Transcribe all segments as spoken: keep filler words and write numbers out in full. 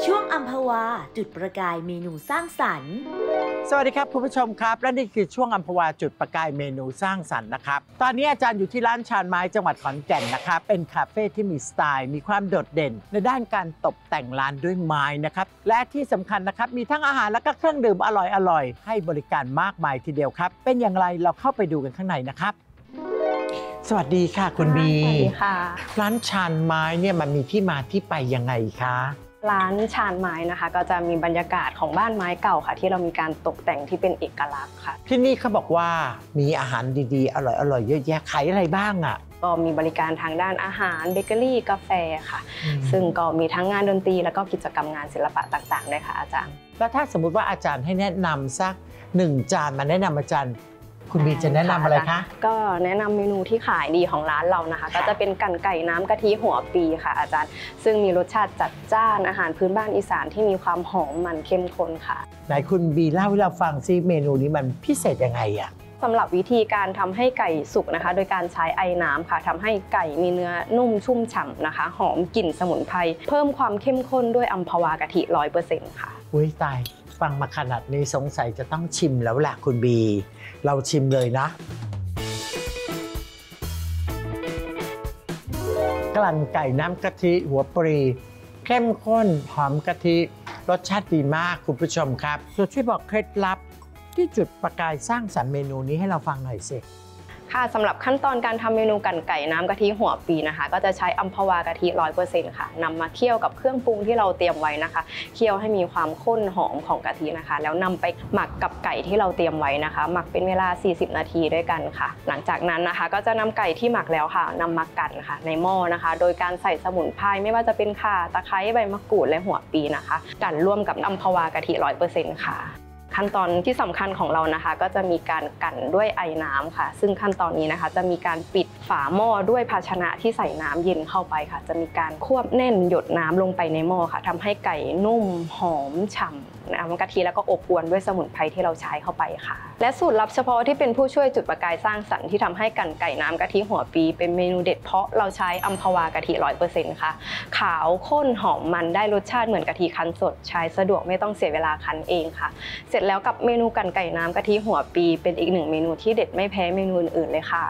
ช่วงอัมพวาจุดประกายเมนูสร้างสรรค์สวัสดีครับคุณผู้ชมครับและนี่คือช่วงอัมพวาจุดประกายเมนูสร้างสรรค์นะครับตอนนี้อาจารย์อยู่ที่ร้านชานไม้จังหวัดขอนแก่นนะครับเป็นคาเฟ่ที่มีสไตล์มีความโดดเด่นในด้านการตกแต่งร้านด้วยไม้นะครับและที่สำคัญนะครับมีทั้งอาหารและก็เครื่องดื่มอร่อยๆให้บริการมากมายทีเดียวครับเป็นอย่างไรเราเข้าไปดูกันข้างในนะครับสวัสดีค่ะคุณบีสวัสดีค่ะร้านชานไม้เนี่ยมันมีที่มาที่ไปยังไงคะร้านชานไม้นะคะก็จะมีบรรยากาศของบ้านไม้เก่าค่ะที่เรามีการตกแต่งที่เป็นเอกลักษณ์ค่ะที่นี่เขาบอกว่ามีอาหารดีๆอร่อยๆเยอะแยะขายอะไรบ้างอ่ะก็มีบริการทางด้านอาหารเบเกอรี่กาแฟค่ะซึ่งก็มีทั้งงานดนตรีแล้วก็กิจกรรมงานศิลปะต่างๆด้วยค่ะอาจารย์แล้วถ้าสมมุติว่าอาจารย์ให้แนะนำสักหนึ่งจานมาแนะนำอาจารย์คุณบีจะแนะนำอะไรคะก็แนะนำเมนูที่ขายดีของร้านเรานะคะก็จะเป็นกั่นไก่น้ำกะทิหัวปีค่ะอาจารย์ซึ่งมีรสชาติจัดจ้านอาหารพื้นบ้านอีสานที่มีความหอมมันเข้มข้นค่ะไหนคุณบีเล่าให้เราฟังซิเมนูนี้มันพิเศษยังไงอะสำหรับวิธีการทำให้ไก่สุกนะคะโดยการใช้ไอน้ำค่ะทำให้ไก่มีเนื้อนุ่มชุ่มฉ่ำนะคะหอมกลิ่นสมุนไพรเพิ่มความเข้มข้นด้วยอัมพวากะทิ ร้อยเปอร์เซ็นต์ ค่ะอุ้ยตายฟังมาขนาดนี้สงสัยจะต้องชิมแล้วล่ะคุณบีเราชิมเลยนะกลั่นไก่น้ำกะทิหัวปรีเข้มข้นหอมกะทิรสชาติดีมากคุณผู้ชมครับช่วยบอกเคล็ดลับที่จุดประกายสร้างสรรค์เมนูนี้ให้เราฟังหน่อยสิค่ะสำหรับขั้นตอนการทำเมนูกั่นไก่น้ำกะทิหัวปีนะคะก็จะใช้อัมพวากะทิ ร้อยเปอร์เซ็นต์ ค่ะนำมาเคี่ยวกับเครื่องปรุงที่เราเตรียมไว้นะคะเคี่ยวให้มีความข้นหอมของกะทินะคะแล้วนำไปหมักกับไก่ที่เราเตรียมไว้นะคะหมักเป็นเวลาสี่สิบนาทีด้วยกันค่ะหลังจากนั้นนะคะก็จะนำไก่ที่หมักแล้วค่ะนำมากั่นค่ะในหม้อนะคะโดยการใส่สมุนไพรไม่ว่าจะเป็นข่าตะไคร้ใบมะกรูดและหัวปีนะคะกั่นร่วมกับอัมพวากะทิ ร้อยเปอร์เซ็นต์ ค่ะขั้นตอนที่สำคัญของเรานะคะก็จะมีการกั่นด้วยไอน้ำค่ะซึ่งขั้นตอนนี้นะคะจะมีการปิดฝาหม้อด้วยภาชนะที่ใส่น้ำเย็นเข้าไปค่ะจะมีการควบแน่นหยดน้ำลงไปในหม้อค่ะทำให้ไก่นุ่มหอมฉ่ำน้ำกะทิแล้วก็อบอวลด้วยสมุนไพรที่เราใช้เข้าไปค่ะและสูตรลับเฉพาะที่เป็นผู้ช่วยจุดประกายสร้างสรรค์ที่ทำให้กั่นไก่น้ำกะทิหัวปีเป็นเมนูเด็ดเพราะเราใช้อัมพวากะทิ ร้อยเปอร์เซ็นต์ ค่ะขาวข้นหอมมันได้รสชาติเหมือนกะทิคั้นสดใช้สะดวกไม่ต้องเสียเวลาคั้นเองค่ะเสร็จแล้วกับเมนูกั่นไก่น้ำกะทิหัวปีเป็นอีกหนึ่งเมนูที่เด็ดไม่แพ้เมนูอื่นๆเลยค่ะ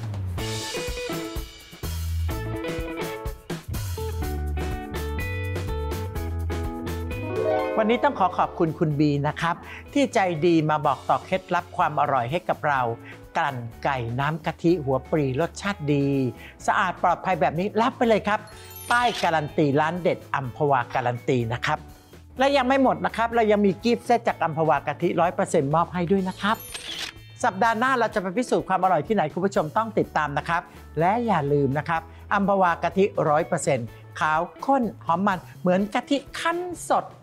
วันนี้ต้องขอขอบคุณคุณบีนะครับที่ใจดีมาบอกต่อเคล็ดลับความอร่อยให้กับเรากั่นไก่น้ำกะทิหัวปรีรสชาติดีสะอาดปลอดภัยแบบนี้รับไปเลยครับป้ายการันตีร้านเด็ดอัมพวาการันตีนะครับและยังไม่หมดนะครับเรายังมีกิฟต์เซตจากอัมพวากะทิ ร้อยเปอร์เซ็นต์ มอบให้ด้วยนะครับสัปดาห์หน้าเราจะไปพิสูจน์ความอร่อยที่ไหนคุณผู้ชมต้องติดตามนะครับและอย่าลืมนะครับอัมพวากะทิ ร้อยเปอร์เซ็นต์ ขาวข้นหอมมันเหมือนกะทิคั้นสด